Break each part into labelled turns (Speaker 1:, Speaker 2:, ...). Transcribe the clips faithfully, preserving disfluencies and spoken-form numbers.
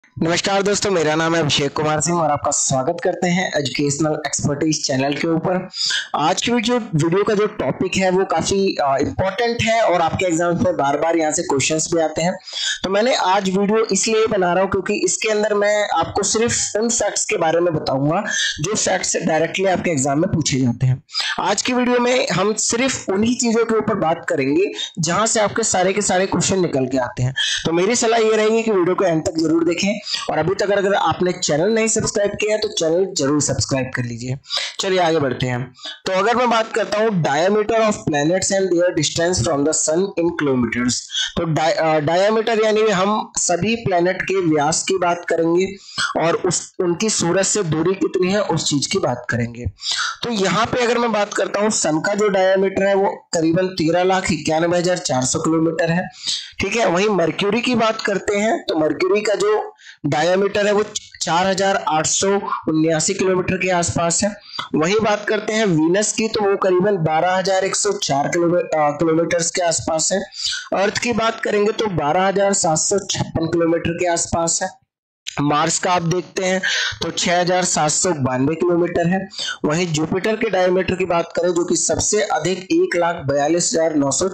Speaker 1: नमस्कार दोस्तों, मेरा नाम है अभिषेक कुमार सिंह और आपका स्वागत करते हैं एजुकेशनल एक्सपर्टीज चैनल के ऊपर। आज की जो वीडियो का जो टॉपिक है वो काफी इंपॉर्टेंट है और आपके एग्जाम में बार बार यहाँ से क्वेश्चंस भी आते हैं। तो मैंने आज वीडियो इसलिए बना रहा हूँ क्योंकि इसके अंदर मैं आपको सिर्फ उन फैक्ट्स के बारे में बताऊंगा जो फैक्ट्स डायरेक्टली आपके एग्जाम में पूछे जाते हैं। आज की वीडियो में हम सिर्फ उन्हीं चीजों के ऊपर बात करेंगे जहां से आपके सारे के सारे क्वेश्चन निकल के आते हैं। तो मेरी सलाह ये रहेगी कि वीडियो को एंड तक जरूर देखें और अभी तक अगर आपने चैनल नहीं सब्सक्राइब किया है तो चैनल जरूर सब्सक्राइब कर लीजिए। चलिए आगे बढ़ते हैं। तो अगर मैं बात करता हूं diameter of planets and their distance from the sun in kilometres, तो डायमीटर यानी हम सभी प्लैनेट के व्यास की बात करेंगे और उस उनकी सूरज से दूरी कितनी है उस चीज की बात करेंगे। तो यहाँ पे अगर मैं बात करता हूँ सन का जो डायमीटर है वो करीबन तेरह लाख इक्यानवे हजार चार सौ किलोमीटर है, ठीक है। वहीं मर्क्यूरी की बात करते हैं तो मर्क्यूरी का जो डायमीटर है वो चार हजार आठ सौ उन्यासी किलोमीटर के आसपास है। वहीं बात करते हैं वीनस की तो वो करीबन बारह हजार एक सौ चार किलोमीटर के आसपास है। अर्थ की बात करेंगे तो बारह हजार सात सौ छप्पन किलोमीटर के आसपास है। मार्स का आप देखते हैं तो छह हजार सात सौ बानवे किलोमीटर है। वहीं जुपिटर के डायमीटर की बात करें जो कि सबसे अधिक एक लाख बयालीस हजार नौ सौ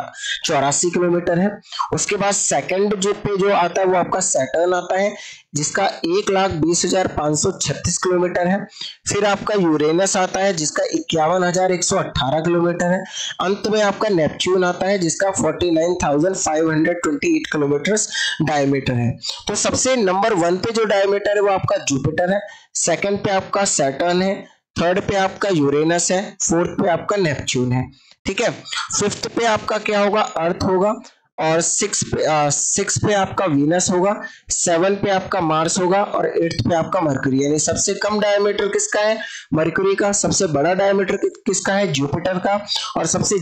Speaker 1: चौरासी किलोमीटर है। उसके बाद सेकंड जो पे जो आता है वो आपका सैटर्न आता है जिसका एक लाख बीस हजार पांच सौ छत्तीस किलोमीटर है। फिर आपका यूरेनस आता है जिसका इक्यावन हजार एक सौ अठारह किलोमीटर है। अंत में आपका नेपच्यून आता है जिसका forty nine thousand five hundred twenty eight kilometre diameter है। तो सबसे नंबर वन पे जो डायमीटर है वो आपका जुपिटर है, सेकंड पे आपका सैटर्न है, थर्ड पे आपका यूरेनस है, फोर्थ पे आपका नेपच्यून है, ठीक है। फिफ्थ पे आपका क्या होगा, अर्थ होगा और सिक्स पे सिक्स पे आपका वीनस होगा, सेवन पे आपका मार्स होगा और एट्थ पे आपका मरकरी। यानी सबसे कम डायमीटर किसका है, मरकरी का। सबसे बड़ा डायमीटर कि, किसका है, जुपिटर का। और सबसे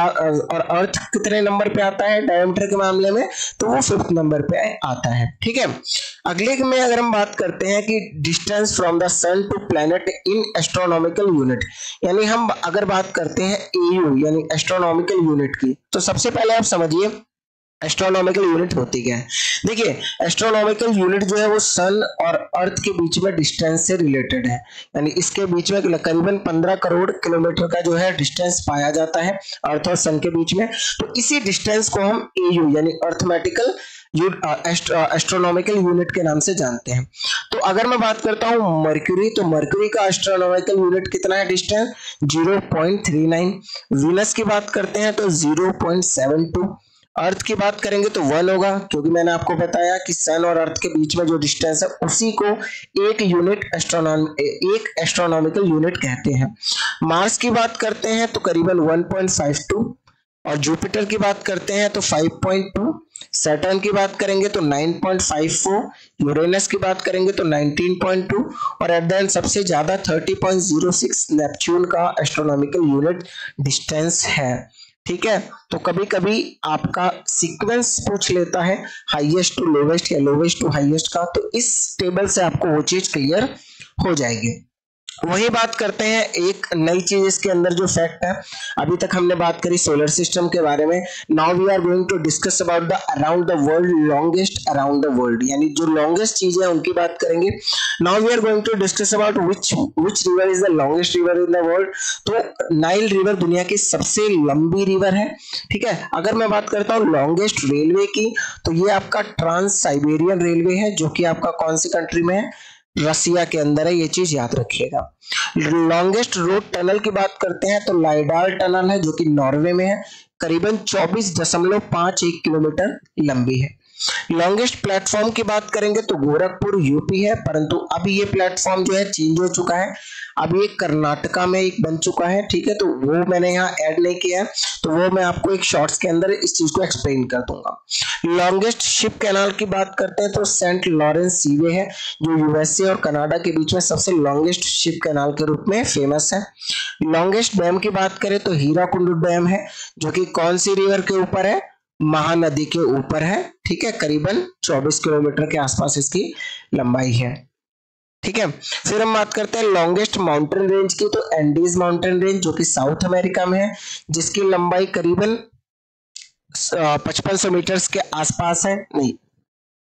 Speaker 1: और अर्थ कितने नंबर पे आता है डायमीटर के मामले में, तो वो फिफ्थ नंबर पे आता है, ठीक है। अगले में अगर हम बात करते हैं कि distance from the sun to planet in astronomical unit, यानी हम अगर बात करते हैं एयू यानी एस्ट्रोनॉमिकल यूनिट की, तो सबसे पहले आप समझिए एस्ट्रोनॉमिकल यूनिट होती क्या है। देखिए एस्ट्रोनॉमिकल यूनिट जो है वो सन और अर्थ के बीच में डिस्टेंस से रिलेटेड है। यानी इसके बीच में करीबन पंद्रह करोड़ किलोमीटर का जो है डिस्टेंस पाया जाता है अर्थ और सन के बीच में। तो इसी डिस्टेंस को हम एयू यानी अर्थमेटिकल एस्ट्रोनॉमिकल यूनिट के नाम से जानते हैं। तो अगर मैं बात करता हूं मर्क्यूरी, तो मर्क्यूरी का एस्ट्रोनॉमिकल यूनिट कितना है distance, zero point three nine. Venus की बात करते हैं तो zero point seven two. Earth की बात करेंगे तो वन होगा क्योंकि मैंने आपको बताया कि सन और अर्थ के बीच में जो डिस्टेंस है उसी को एक यूनिट एस्ट्रोनॉम एक एस्ट्रोनॉमिकल यूनिट कहते हैं। मार्स की बात करते हैं तो करीबन वन पॉइंट फाइव टू और जुपिटर की बात करते हैं तो फाइव पॉइंट टू। सैटर्न की बात करेंगे तो nine point five four. Uranus की बात करेंगे तो नाइनटीन पॉइंट टू और एट द एंड सबसे ज्यादा thirty point zero six Neptune का एस्ट्रोनॉमिकल यूनिट डिस्टेंस है, ठीक है। तो कभी कभी आपका सीक्वेंस पूछ लेता है हाईएस्ट टू लोवेस्ट या लोवेस्ट टू हाईएस्ट का, तो इस टेबल से आपको वो चीज क्लियर हो जाएगी। वही बात करते हैं एक नई चीज इसके अंदर जो फैक्ट है। अभी तक हमने बात करी सोलर सिस्टम के बारे में। Now we are going to discuss about the around the world longest around the world, यानी जो लॉन्गेस्ट चीज है उनकी बात करेंगे। Now we are going to discuss about which which river is the longest river in the world. तो Nile river दुनिया की सबसे लंबी रिवर है, ठीक है। अगर मैं बात करता हूँ लॉन्गेस्ट रेलवे की तो ये आपका ट्रांस साइबेरियन रेलवे है जो कि आपका कौन सी कंट्री में है, रसिया के अंदर है, ये चीज याद रखिएगा। लॉन्गेस्ट रोड टनल की बात करते हैं तो लाइडाल टनल है जो कि नॉर्वे में है, करीबन चौबीस दशमलव पांच एक किलोमीटर लंबी है। लॉन्गेस्ट प्लेटफॉर्म की बात करेंगे तो गोरखपुर यूपी है, परंतु अभी ये प्लेटफॉर्म जो है चेंज हो चुका है, अब ये कर्नाटका में एक बन चुका है, ठीक है। तो वो मैंने यहाँ ऐड नहीं किया है, तो वो मैं आपको एक शॉर्ट्स के अंदर इस चीज को एक्सप्लेन कर दूंगा। लॉन्गेस्ट शिप कैनाल की बात करते हैं तो सेंट लॉरेंस सीवे है जो यूएसए और कनाडा के बीच में सबसे लॉन्गेस्ट शिप कैनाल के रूप में फेमस है। लॉन्गेस्ट डैम की बात करें तो हीराकुंड डैम है जो कि कौन सी रिवर के ऊपर है, महानदी के ऊपर है, ठीक है। करीबन चौबीस किलोमीटर के आसपास इसकी लंबाई है, ठीक है। फिर हम बात करते हैं लॉन्गेस्ट माउंटेन रेंज की, तो एंडीज माउंटेन रेंज जो कि साउथ अमेरिका में है जिसकी लंबाई करीबन पचपन सौ मीटर के आसपास है, नहीं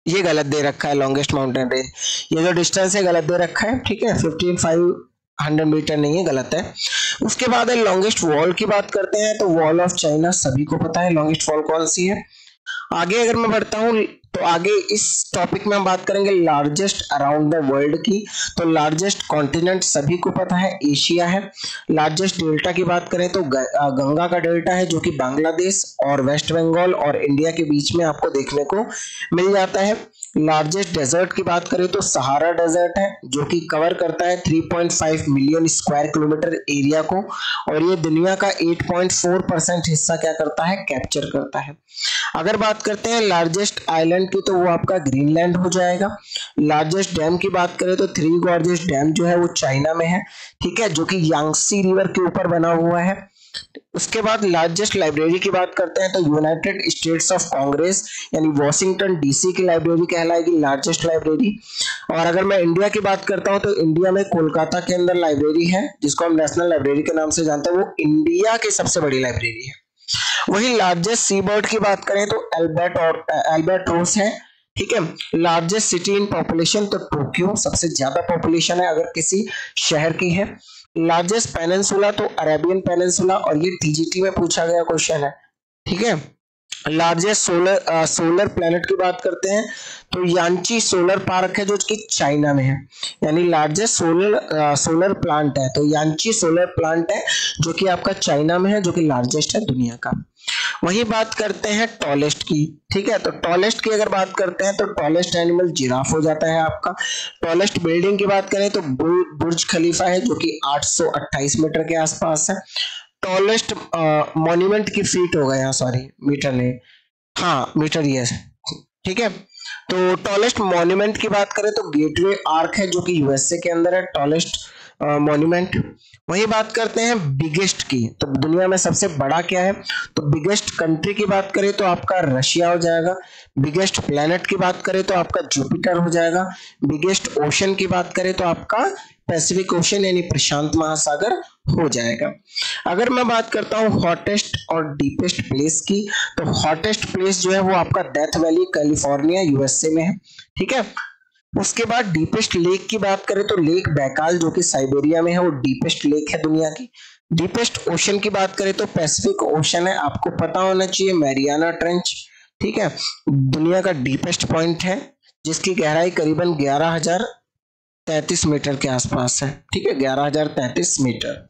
Speaker 1: ये गलत दे रखा है लॉन्गेस्ट माउंटेन रेंज, ये जो डिस्टेंस है गलत दे रखा है, ठीक है, फिफ्टीन फाइव हंड्रेड मीटर नहीं है, गलत है। उसके बाद है लॉन्गेस्ट वॉल की बात करते हैं तो वॉल ऑफ चाइना सभी को पता है लॉन्गेस्ट वॉल कौन सी है। आगे अगर मैं बढ़ता हूँ तो आगे इस टॉपिक में हम बात करेंगे लार्जेस्ट अराउंड द वर्ल्ड की। तो लार्जेस्ट कॉन्टिनेंट सभी को पता है एशिया है। लार्जेस्ट डेल्टा की बात करें तो गंगा का डेल्टा है जो कि बांग्लादेश और वेस्ट बंगाल और इंडिया के बीच में आपको देखने को मिल जाता है। लार्जेस्ट डेजर्ट की बात करें तो सहारा डेजर्ट है जो कि कवर करता है three point five million square kilometre area को, और ये दुनिया का एट पॉइंट फोर परसेंट हिस्सा क्या करता है, कैप्चर करता है। अगर बात करते हैं लार्जेस्ट आइलैंड की तो वो आपका ग्रीनलैंड हो जाएगा। लार्जेस्ट डैम की बात करें तो थ्री गॉर्जेस डैम जो है वो चाइना में है, ठीक है, जो कि यांगसी रिवर के ऊपर बना हुआ है। उसके बाद लार्जेस्ट लाइब्रेरी की बात करते हैं तो यूनाइटेड स्टेट्स ऑफ कांग्रेस यानी वॉशिंगटन डीसी की लाइब्रेरी कहलाएगी लार्जेस्ट लाइब्रेरी। और अगर मैं इंडिया की बात करता हूं तो इंडिया में कोलकाता के अंदर लाइब्रेरी है जिसको हम नेशनल लाइब्रेरी के नाम से जानते हैं, वो इंडिया की सबसे बड़ी लाइब्रेरी है। वही लार्जेस्ट सी बर्ड की बात करें तो एल्बर्ट और एल्बर्ट्रोस है, ठीक है। लार्जेस्ट सिटी इन पॉपुलेशन तो टोक्यो सबसे ज्यादा पॉपुलेशन है अगर किसी शहर की है। लार्जेस्ट पेनिनसुला तो अरेबियन पेनिनसुला, और ये टीजीटी में पूछा गया क्वेश्चन है, ठीक है। लार्जेस्ट सोलर सोलर प्लेनेट की बात करते हैं तो यांची सोलर पार्क है जो कि चाइना में है, यानी लार्जेस्ट सोलर सोलर प्लांट है तो यांची सोलर प्लांट है जो कि आपका चाइना में है, जो कि लार्जेस्ट है दुनिया का। वही बात करते हैं टॉलेस्ट की, ठीक है। तो टॉलेस्ट की अगर बात करते हैं तो टॉलेस्ट एनिमल जिराफ हो जाता है आपका। टॉलेस्ट बिल्डिंग की बात करें तो बुर्ज खलीफा है जो कि आठ सौ अट्ठाईस मीटर के आसपास है। टॉलेस्ट मॉन्यूमेंट की फीट होगा यहाँ, सॉरी मीटर नहीं, हाँ मीटर ये है, ठीक है। तो टॉलेस्ट मॉन्यूमेंट की बात करें तो गेटवे आर्क है जो कि यूएसए के अंदर है टॉलेस्ट मॉन्यूमेंट। वही बात करते हैं बिगेस्ट की, तो दुनिया में सबसे बड़ा क्या है, तो बिगेस्ट कंट्री की बात करें तो आपका रशिया हो जाएगा। बिगेस्ट प्लेनेट की बात करें तो आपका जुपिटर हो जाएगा। बिगेस्ट ओशन की बात करें तो आपका पैसिफिक ओशन यानी प्रशांत महासागर हो जाएगा। अगर मैं बात करता हूँ हॉटेस्ट और डीपेस्ट प्लेस की, तो हॉटेस्ट प्लेस जो है वो आपका डेथ वैली कैलिफोर्निया यूएसए में है, ठीक है। उसके बाद डीपेस्ट लेक की बात करें तो लेक बैकाल जो कि साइबेरिया में है, वो डीपेस्ट लेक है दुनिया की। डीपेस्ट ओशन की बात करें तो पैसिफिक ओशन है, आपको पता होना चाहिए, मैरियाना ट्रेंच, ठीक है, दुनिया का डीपेस्ट पॉइंट है जिसकी गहराई करीबन ग्यारह हजार तैतीस मीटर के आसपास है, ठीक है, ग्यारह हजार तैतीस मीटर।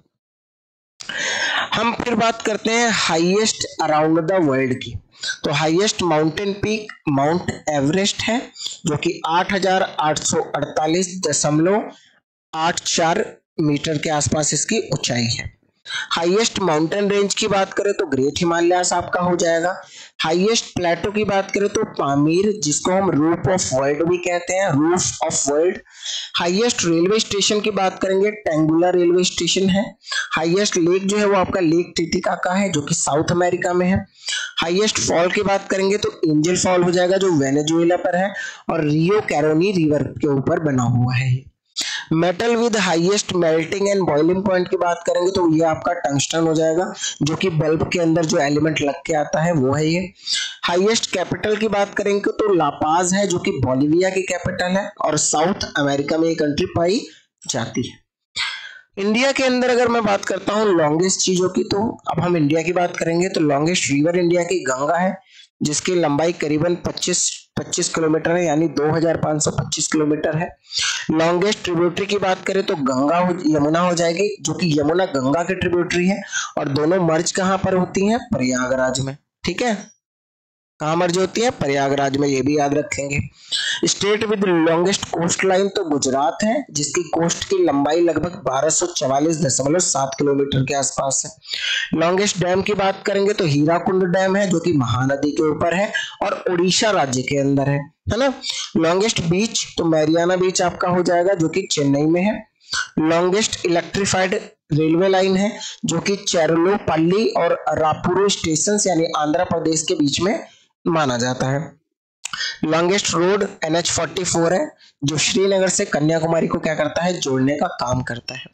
Speaker 1: हम फिर बात करते हैं हाईएस्ट अराउंड द वर्ल्ड की, तो highest mountain peak Mount Everest है जो कि आठ हजार आठ सौ अड़तालीस दशमलव आठ चार मीटर के आसपास इसकी ऊंचाई है। हाईएस्ट माउंटेन रेंज की बात करें तो ग्रेट हिमालयास आपका हो जाएगा। हाईएस्ट प्लेटो की बात करें तो पामीर, जिसको हम रूफ ऑफ वर्ल्ड भी कहते हैं, roof of world. Highest railway station की बात करेंगे टेंगुला रेलवे स्टेशन है। हाईएस्ट लेक जो है वो आपका लेक टिटिकाका है जो कि साउथ अमेरिका में है। हाईएस्ट फॉल की बात करेंगे तो एंजल फॉल हो जाएगा जो वेनेजुएला पर है और रियो कैरोनी रिवर के ऊपर बना हुआ है। Metal with highest melting and boiling point की बात करेंगे तो ये आपका टंगस्टन हो जाएगा जो कि बल्ब के अंदर जो एलिमेंट लग के आता है वो है ये। हाईएस्ट कैपिटल की बात करेंगे तो लापाज है जो कि बोलिविया की कैपिटल है और साउथ अमेरिका में ये कंट्री पाई जाती है। इंडिया के अंदर अगर मैं बात करता हूँ लॉन्गेस्ट चीजों की, तो अब हम इंडिया की बात करेंगे तो लॉन्गेस्ट रिवर इंडिया की गंगा है जिसकी लंबाई करीबन पच्चीस पच्चीस किलोमीटर है, यानी दो हजार पाँच सौ पच्चीस किलोमीटर है। लॉन्गेस्ट ट्रिब्यूटरी की बात करें तो गंगा हो, यमुना हो जाएगी जो कि यमुना गंगा की ट्रिब्यूटरी है और दोनों मर्ज कहां पर होती हैं, प्रयागराज में, ठीक है, कहां मर्ज होती है, प्रयागराज में, ये भी याद रखेंगे। State with longest coast line तो गुजरात है जिसकी कोस्ट की लंबाई लगभग बारह सौ चवालीस दशमलव सात किलोमीटर के आसपास है। लॉन्गेस्ट डैम की बात करेंगे तो हीराकुंड डैम है जो कि महानदी के ऊपर है और उड़ीसा राज्य के अंदर है, है ना। लॉन्गेस्ट बीच तो मैरियाना बीच आपका हो जाएगा जो कि चेन्नई में है। लॉन्गेस्ट इलेक्ट्रिफाइड रेलवे लाइन है जो कि चेरलोपल्ली और रापुरो स्टेशन यानी आंध्र प्रदेश के बीच में माना जाता है। Longest road N H forty four है जो श्रीनगर से कन्याकुमारी को क्या करता है, जोड़ने का काम करता है।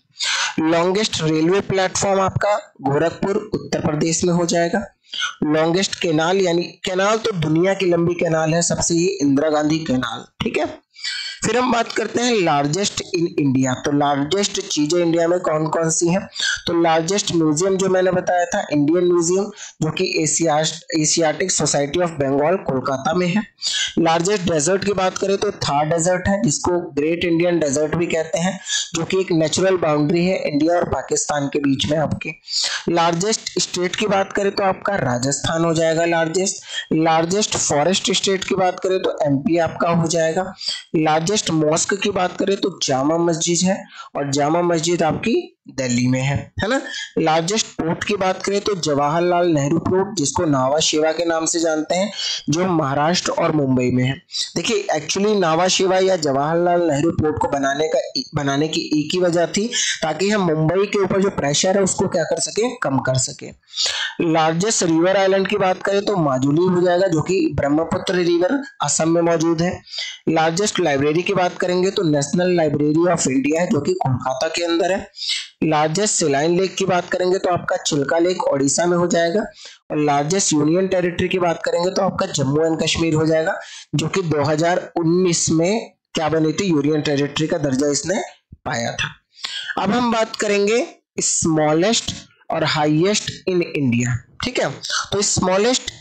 Speaker 1: लॉन्गेस्ट रेलवे प्लेटफॉर्म आपका गोरखपुर उत्तर प्रदेश में हो जाएगा। लॉन्गेस्ट कैनाल, यानी कैनाल तो दुनिया की लंबी कैनाल है सबसे, ये इंदिरा गांधी कैनाल, ठीक है। फिर हम बात करते हैं लार्जेस्ट इन इंडिया। तो लार्जेस्ट चीजें इंडिया में कौन कौन सी हैं? तो लार्जेस्ट म्यूजियम जो मैंने बताया था, इंडियन म्यूजियम, जो कि Asia Asiatic society of Bengal Kolkata में है। लार्जेस्ट डेजर्ट की बात करें तो थार डेजर्ट है, जिसको ग्रेट इंडियन डेजर्ट भी कहते हैं, जो कि एक नेचुरल बाउंड्री है इंडिया और पाकिस्तान के बीच में आपके। लार्जेस्ट स्टेट की बात करें तो आपका राजस्थान हो जाएगा लार्जेस्ट। लार्जेस्ट फॉरेस्ट स्टेट की बात करें तो एमपी आपका हो जाएगा। लार्जेस्ट मॉस्क की बात करें तो जामा मस्जिद है, और जामा मस्जिद आपकी दिल्ली में है, है ना। लार्जेस्ट पोर्ट की बात करें तो जवाहरलाल नेहरू पोर्ट, जिसको नावा शेवा के नाम से जानते हैं, जो महाराष्ट्र और मुंबई में है। देखिए एक्चुअली नावा शेवा या जवाहरलाल नेहरू पोर्ट को बनाने का बनाने की एक ही वजह थी, ताकि हम मुंबई के ऊपर जो प्रेशर है उसको क्या कर सके, कम कर सके। लार्जेस्ट रिवर आइलैंड की बात करें तो माजुली हो जाएगा, जो कि ब्रह्मपुत्र रिवर असम में मौजूद है। लार्जेस्ट लाइब्रेरी की बात करेंगे तो नेशनल लाइब्रेरी ऑफ इंडिया है, जो कि कोलकाता के अंदर है। लार्जेस्ट सेलाइन लेक की बात करेंगे तो आपका चिल्का लेक ओडिशा में हो जाएगा। और लार्जेस्ट यूनियन टेरिटरी की बात करेंगे तो आपका जम्मू एंड कश्मीर हो जाएगा, जो कि दो हज़ार उन्नीस में क्या बनी थी, यूनियन टेरिटरी का दर्जा इसने पाया था। अब हम बात करेंगे स्मॉलेस्ट और हाईएस्ट इन इंडिया, ठीक है। तो स्मॉलेस्ट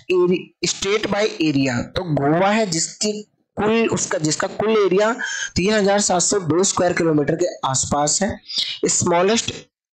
Speaker 1: स्टेट बाय एरिया, तो गोवा है, जिसकी कुल उसका जिसका कुल एरिया तीन हजार सात सौ दो स्क्वायर किलोमीटर के आसपास है। स्मॉलेस्ट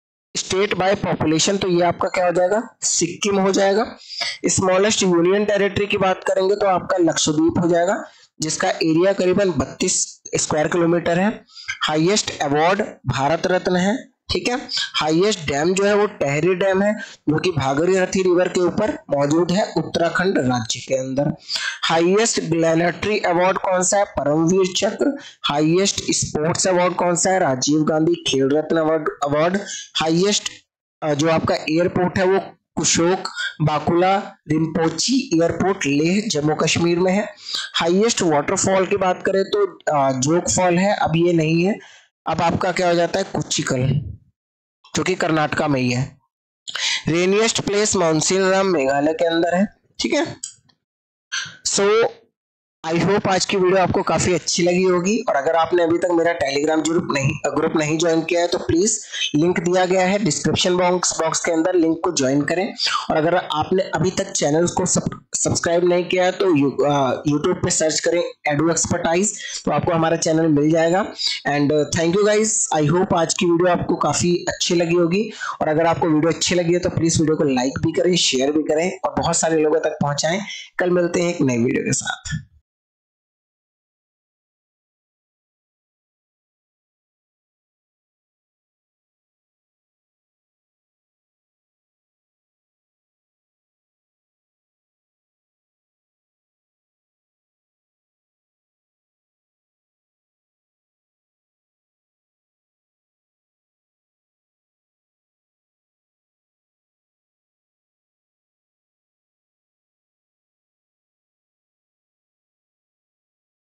Speaker 1: स्टेट बाय पॉपुलेशन, तो ये आपका क्या हो जाएगा, सिक्किम हो जाएगा। स्मॉलेस्ट यूनियन टेरिटरी की बात करेंगे तो आपका लक्षद्वीप हो जाएगा, जिसका एरिया करीबन बत्तीस स्क्वायर किलोमीटर है। हाईएस्ट अवार्ड भारत रत्न है, ठीक है। हाईएस्ट डैम जो है वो टेहरी डैम है, जो कि भागीरथी रिवर के ऊपर मौजूद है उत्तराखंड राज्य के अंदर। हाईएस्ट ग्लैनेटरी अवार्ड कौन सा है, परमवीर चक्र। हाईएस्ट स्पोर्ट्स अवार्ड कौन सा है, राजीव गांधी खेल रत्न अवार्ड। हाईएस्ट जो आपका एयरपोर्ट है वो कुशोक बाकुला रिम्पोची एयरपोर्ट लेह जम्मू कश्मीर में है। हाईएस्ट वाटरफॉल की बात करें तो जोग फॉल है, अब ये नहीं है, अब आपका क्या हो जाता है, कुचिकल, जो कि कर्नाटका में ही है। रेनिएस्ट प्लेस माउंसीनराम मेघालय के अंदर है, ठीक है। सो आई होप आज की वीडियो आपको काफी अच्छी लगी होगी, और अगर आपने अभी तक मेरा टेलीग्राम ग्रुप नहीं ग्रुप नहीं ज्वाइन किया है तो प्लीज लिंक दिया गया है डिस्क्रिप्शन बॉक्स बॉक्स के अंदर, लिंक को ज्वाइन करें। और अगर आपने अभी तक चैनल को सब, सब्सक्राइब नहीं किया है तो यू, यूट्यूब पे सर्च करें एडू एक्सपर्टाइज, तो आपको हमारा चैनल मिल जाएगा। And thank you guys, I hope आज की वीडियो आपको काफी अच्छी लगी होगी, और अगर आपको वीडियो अच्छी लगी है तो प्लीज वीडियो को लाइक भी करें, शेयर भी करें, और बहुत सारे लोगों तक पहुंचाएं। कल मिलते हैं एक नई वीडियो के साथ।